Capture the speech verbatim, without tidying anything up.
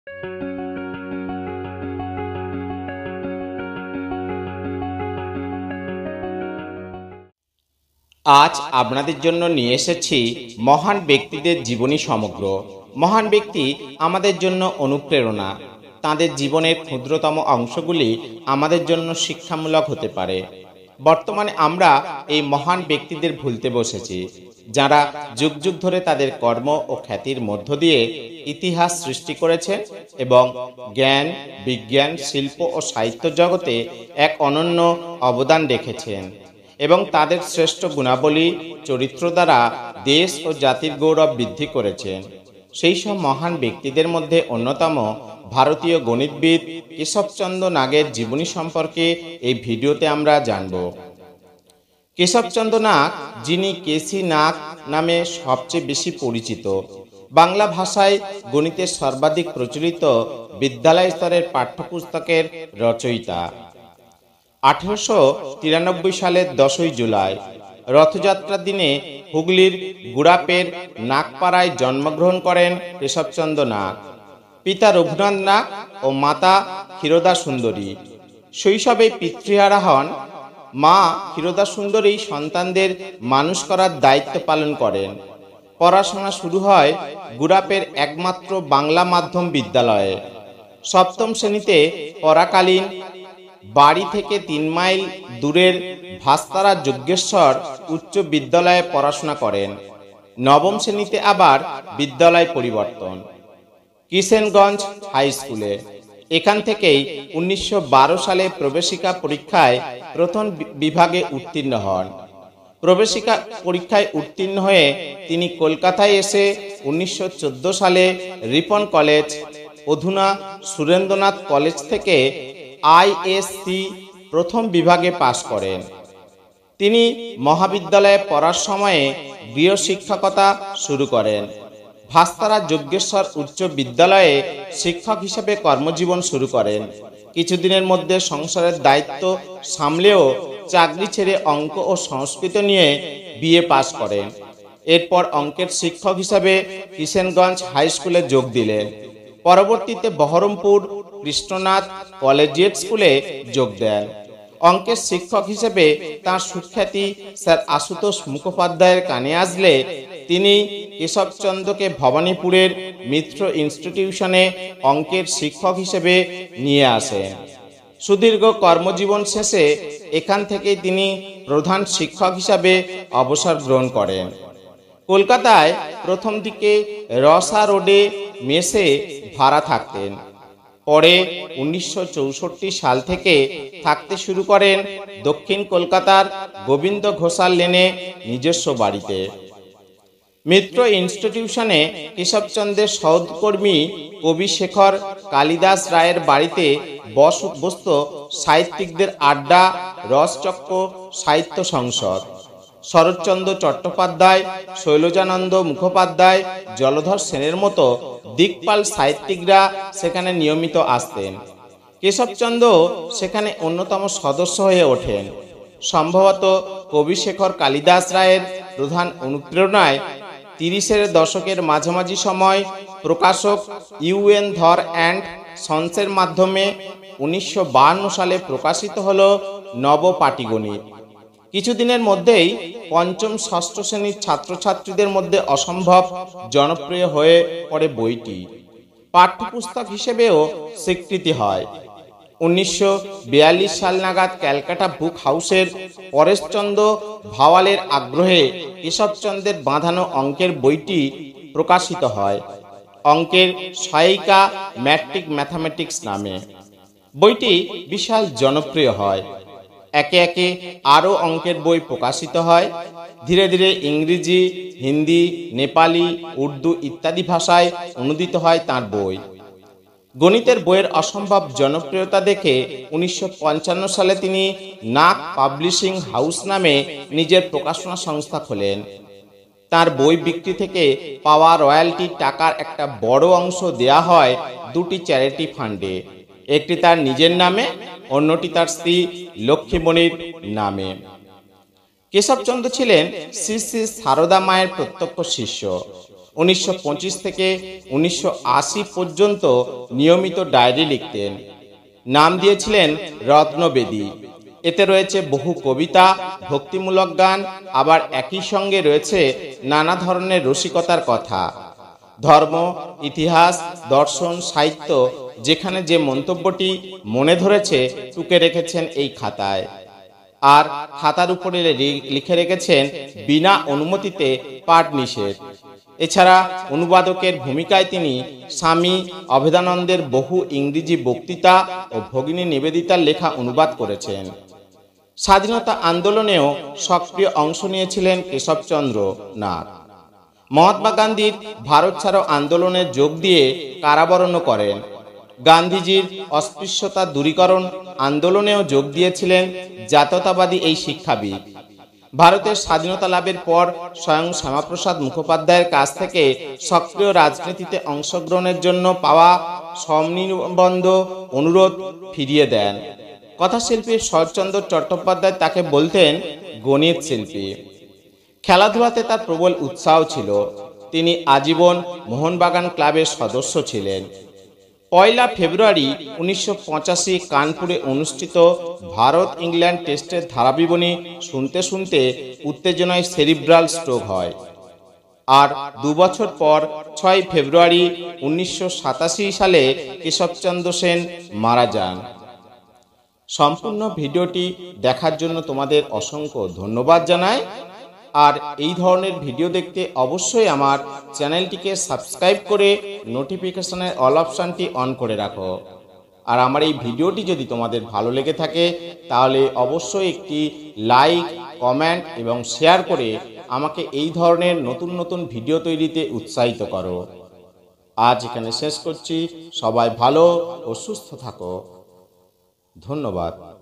আজ আপনাদের জন্য নিয়ে এসেছি মহান ব্যক্তিদের জীবনী সমগ্র। মহান ব্যক্তি আমাদের জন্য অনুপ্রেরণা। তাদের জীবনের ক্ষুদ্রতম অংশগুলি আমাদের জন্য শিক্ষামূলক হতে পারে। বর্তমানে আমরা এই মহান ব্যক্তিদের ভুলতে বসেছি, যারা যুগ যুগ ধরে তাদের কর্ম ও খ্যাতির মধ্য দিয়ে ইতিহাস সৃষ্টি করেছেন এবং জ্ঞান, বিজ্ঞান, শিল্প ও সাহিত্য জগতে এক অনন্য অবদান রেখেছেন এবং তাদের শ্রেষ্ঠ গুণাবলী চরিত্র দ্বারা দেশ ও জাতির গৌরব বৃদ্ধি করেছেন। সেই সব মহান ব্যক্তিদের মধ্যে অন্যতম ভারতীয় গণিতবিদ কেশব চন্দ্র নাগের জীবনী সম্পর্কে এই ভিডিওতে আমরা জানব। কেশব চন্দ্র নাগ, যিনি কেসি নাগ নামে সবচেয়ে বেশি পরিচিত, বাংলা ভাষায় গণিতের সর্বাধিক প্রচলিত বিদ্যালয় স্তরের পাঠ্যপুস্তকের রচয়িতা। আঠেরোশো তিরানব্বই সালের দশই জুলাই রথযাত্রার দিনে হুগলির গুড়াপের নাগপাড়ায় জন্মগ্রহণ করেন কেশব চন্দ্র নাগ। পিতা রঘুনাথ নাগ ও মাতা ক্ষীরোদা সুন্দরী। শৈশবে পিতৃহারা হন। মা ক্ষীরোদা সুন্দরী সন্তানদের মানুষ করার দায়িত্ব পালন করেন। পড়াশোনা শুরু হয় গুড়াপের একমাত্র বাংলা মাধ্যম বিদ্যালয়ে। সপ্তম শ্রেণীতে পড়াকালীন বাড়ি থেকে তিন মাইল দূরের ভাস্তারা যজ্ঞেশ্বর উচ্চ বিদ্যালয়ে পড়াশোনা করেন। নবম শ্রেণীতে আবার বিদ্যালয় পরিবর্তন কিষেনগঞ্জ হাই স্কুলে। এখান থেকেই উনিশশো বারো সালে প্রবেশিকা পরীক্ষায় প্রথম বিভাগে উত্তীর্ণ হন। প্রবেশিকা পরীক্ষায় উত্তীর্ণ হয়ে তিনি কলকাতায় এসে উনিশশো চোদ্দ সালে রিপন কলেজ, অধুনা সুরেন্দ্রনাথ কলেজ থেকে আই.এস.সি প্রথম বিভাগে পাশ করেন। তিনি মহাবিদ্যালয়ে পড়ার সময়ে গৃহশিক্ষকতা শুরু করেন। ভাস্তারা যজ্ঞেশ্বর উচ্চ বিদ্যালয়ে শিক্ষক হিসেবে কর্মজীবন শুরু করেন। কিছুদিনের মধ্যে সংসারের দায়িত্ব সামলেও চাকরি ছেড়ে অঙ্ক ও সংস্কৃত নিয়ে বিএ পাশ করেন। এরপর অঙ্কের শিক্ষক হিসেবে কিষেনগঞ্জ হাই স্কুলে যোগ দিলেন। পরবর্তীতে বহরমপুর কৃষ্ণনাথ কলেজিয়েট স্কুলে যোগ দেন। অঙ্কের শিক্ষক হিসেবে তাঁর সুখ্যাতি স্যার আশুতোষ মুখোপাধ্যায়ের কানে আসলে তিনি কেশবচন্দ্রকে ভবানীপুরের মিত্র ইনস্টিটিউশনে অঙ্কের শিক্ষক হিসেবে নিয়ে আসেন। সুদীর্ঘ কর্মজীবন শেষে এখান থেকেই তিনি প্রধান শিক্ষক হিসাবে অবসর গ্রহণ করেন। কলকাতায় প্রথম দিকে রসা রোডে মেসে ভাড়া থাকতেন। পরে উনিশশো চৌষট্টি সাল থেকে থাকতে শুরু করেন দক্ষিণ কলকাতার গোবিন্দ ঘোষাল লেনে নিজস্ব বাড়িতে। মিত্র ইনস্টিটিউশনে কেশবচন্দ্রের সহকর্মী কবি শেখর কালিদাস রায়ের বাড়িতে বসত সাহিত্যিকদের আড্ডা, রসচক্র, সাহিত্য সংসদ। শরৎচন্দ্র চট্টোপাধ্যায়, শৈলজানন্দ মুখোপাধ্যায়, জলধর সেনের মতো দিকপাল সাহিত্যিকরা সেখানে নিয়মিত আসতেন। কেশবচন্দ্র সেখানে অন্যতম সদস্য হয়ে ওঠেন। সম্ভবত কবি শেখর কালিদাস রায়ের প্রধান অনুপ্রেরণায় তিরিশের দশকের মাঝামাঝি সময় প্রকাশক ইউএন ধর অ্যান্ড সন্সের মাধ্যমে উনিশশো বাহান্ন সালে প্রকাশিত হল নব পাটিগণিত। কিছুদিনের মধ্যেই পঞ্চম ষষ্ঠ শ্রেণীর ছাত্রছাত্রীদের মধ্যে অসম্ভব জনপ্রিয় হয়ে পড়ে বইটি। পাঠ্যপুস্তক হিসেবেও স্বীকৃতি হয়। উনিশশো বিয়াল্লিশ সাল নাগাদ ক্যালকাটা বুক হাউসের পরেশচন্দ্র ভাওয়ালের আগ্রহে কেশবচন্দ্রের বাঁধানো অঙ্কের বইটি প্রকাশিত হয় অঙ্কের সহায়িকা ম্যাট্রিক ম্যাথামেটিক্স নামে। বইটি বিশাল জনপ্রিয় হয়। একে একে আরও অঙ্কের বই প্রকাশিত হয়। ধীরে ধীরে ইংরেজি, হিন্দি, নেপালি, উর্দু ইত্যাদি ভাষায় অনুদিত হয় তাঁর বই। গণিতের বইয়ের অসম্ভব জনপ্রিয়তা দেখে উনিশশো পঞ্চান্ন সালে তিনি নাগ পাবলিশিং হাউস নামে নিজের প্রকাশনা সংস্থা খোলেন। তার বই বিক্রি থেকে পাওয়া রয়্যালটি টাকার একটা বড় অংশ দেয়া হয় দুটি চ্যারিটি ফান্ডে। একটি তার নিজের নামে, অন্যটি তার স্ত্রী লক্ষ্মীমণির নামে। কেশবচন্দ্র ছিলেন শ্রী শ্রী সারদা মায়ের প্রত্যক্ষ শিষ্য। উনিশশো পঁচিশ থেকে উনিশশো আশি পর্যন্ত নিয়মিত ডায়েরি লিখতেন। নাম দিয়েছিলেন রত্নবেদী। এতে রয়েছে বহু কবিতা, ভক্তিমূলক গান, আবার একই সঙ্গে রয়েছে নানা ধরনের রসিকতার কথা। ধর্ম, ইতিহাস, দর্শন, সাহিত্য যেখানে যে মন্তব্যটি মনে ধরেছে টুকে রেখেছেন এই খাতায়। আর খাতার উপরে লিখে রেখেছেন বিনা অনুমতিতে পাঠ নিষেধ। এছাড়া অনুবাদকের ভূমিকায় তিনি স্বামী অভেদানন্দের বহু ইংরেজি বক্তৃতা ও ভগিনী নিবেদিতার লেখা অনুবাদ করেছেন। স্বাধীনতা আন্দোলনেও সক্রিয় অংশ নিয়েছিলেন কেশবচন্দ্র নাগ। মহাত্মা গান্ধীর ভারত ছাড়ো আন্দোলনে যোগ দিয়ে কারাবরণ করেন। গান্ধীজির অস্পৃশ্যতা দূরীকরণ আন্দোলনেও যোগ দিয়েছিলেন জাতীয়তাবাদী এই শিক্ষাবিদ। ভারতের স্বাধীনতা লাভের পর স্বয়ং শ্যামাপ্রসাদ মুখোপাধ্যায়ের কাছ থেকে সক্রিয় রাজনীতিতে অংশগ্রহণের জন্য পাওয়া সমনিবন্ধ অনুরোধ ফিরিয়ে দেন। কথাশিল্পী শরৎচন্দ্র চট্টোপাধ্যায় তাকে বলতেন গণিত শিল্পী। খেলাধুলাতে তার প্রবল উৎসাহ ছিল। তিনি আজীবন মোহনবাগান ক্লাবের সদস্য ছিলেন। পয়লা ফেব্রুয়ারি উনিশশো পঁচাশি কানপুরে অনুষ্ঠিত ভারত ইংল্যান্ড টেস্টের ধারাবিবরণী শুনতে শুনতে উত্তেজনায় সেরিব্রাল স্ট্রোক হয়। আর দু বছর পর ছয় ফেব্রুয়ারি উনিশশো সাতাশি সালে কেশবচন্দ্র সেন মারা যান। সম্পূর্ণ ভিডিওটি দেখার জন্য তোমাদের অসংখ্য ধন্যবাদ জানাই। আর এই ধরনের ভিডিও দেখতে অবশ্যই আমার চ্যানেলটিকে সাবস্ক্রাইব করে নোটিফিকেশনের অল অপশানটি অন করে রাখো। আর আমার এই ভিডিওটি যদি তোমাদের ভালো লেগে থাকে তাহলে অবশ্যই একটি লাইক, কমেন্ট এবং শেয়ার করে আমাকে এই ধরনের নতুন নতুন ভিডিও তৈরিতে উৎসাহিত করো। আজ এখানে শেষ করছি। সবাই ভালো ও সুস্থ থাকো। ধন্যবাদ।